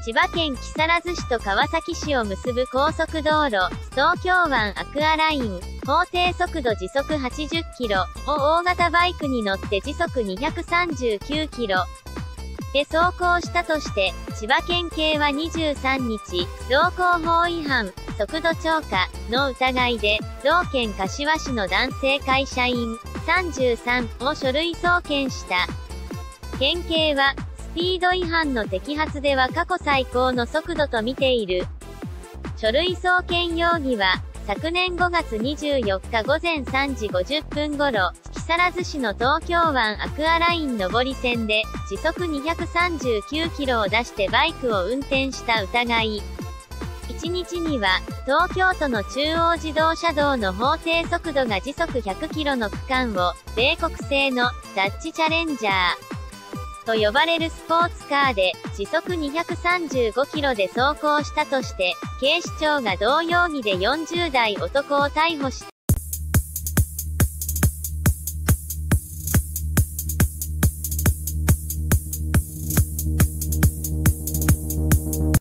千葉県木更津市と川崎市を結ぶ高速道路、東京湾アクアライン、法定速度時速80キロを大型バイクに乗って時速239キロで走行したとして、千葉県警は23日、道交法違反、速度超過の疑いで、同県柏市の男性会社員33を書類送検した。県警は、スピード違反の摘発では過去最高の速度と見ている。書類送検容疑は、昨年5月24日午前3時50分頃、木更津市の東京湾アクアライン上り線で、時速239キロを出してバイクを運転した疑い。1日には、東京都の中央自動車道の法定速度が時速100キロの区間を、米国製のダッチチャレンジャーと呼ばれるスポーツカーで、時速235キロで走行したとして、警視庁が同容疑で40代男を逮捕した。